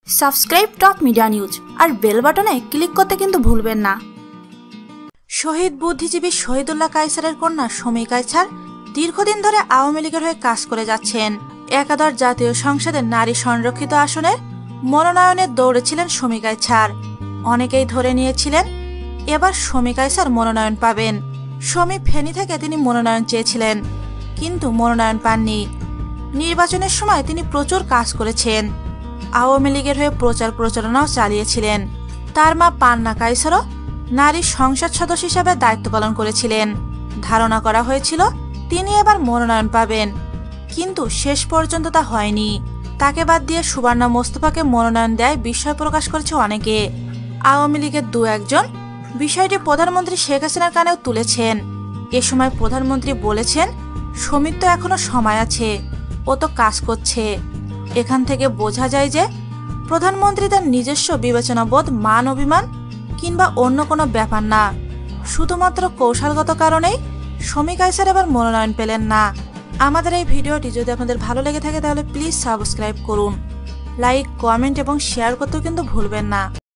Subscribe Top Media News আর bell বাটনে click করতে কিন্তু ভুলবেন না। শহীদ বুদ্ধিজীবী শহীদুল্লাহ কায়সারের কন্যা শমী কায়সার দীর্ঘদিন ধরে আওয়ামী লীগের হয়ে কাজ করে যাচ্ছেন। একাদশ জাতীয় সংসদের নারী সংরক্ষিত আসনের মনোনয়নের দৌড়ে ছিলেন শমী কায়সার। অনেকেই ধরে নিয়েছিলেন এবার শমী কায়সার মনোনয়ন পাবেন। শমী ফেনী থেকে তিনি মনোনয়ন চেয়েছিলেন, কিন্তু মনোনয়ন পাননি। নির্বাচনের সময় তিনি প্রচুর কাজ করেছেন, আওয়ামী লীগের হয়ে প্রচার প্রচারণাও চালিয়েছিলেন। তার মা পান্না কায়সারও নারী সংসদ সদস্য হিসাবে দায়িত্ব পালন করেছিলেন। ধারণা করা হয়েছিল তিনি এবার মনোনয়ন পাবেন, কিন্তু শেষ পর্যন্ত তা হয়নি। তাকে বাদ দিয়ে সুবর্ণা মোস্তফাকে মনোনয়ন দেয় বিস্ময় প্রকাশ করেছে অনেকে। আওয়ামী লীগের দু একজন বিষয়টি প্রধানমন্ত্রী শেখ হাসিনার কানেও তুলেছেন। এ সময় প্রধানমন্ত্রী বলেছেন, শমীর তো এখনো সময় আছে, ও তো কাজ করছে। এখান থেকে বোঝা যায় যে প্রধানমন্ত্রী তার নিজস্ব বিবেচনাবোধ, মান অভিমান কিংবা অন্য কোনো ব্যাপার না, শুধুমাত্র কৌশলগত কারণেই শমী কায়সার এবার মনোনয়ন পেলেন না। আমাদের এই ভিডিওটি যদি আপনাদের ভালো লেগে থাকে তাহলে প্লিজ সাবস্ক্রাইব করুন, লাইক, কমেন্ট এবং শেয়ার করতেও কিন্তু ভুলবেন না।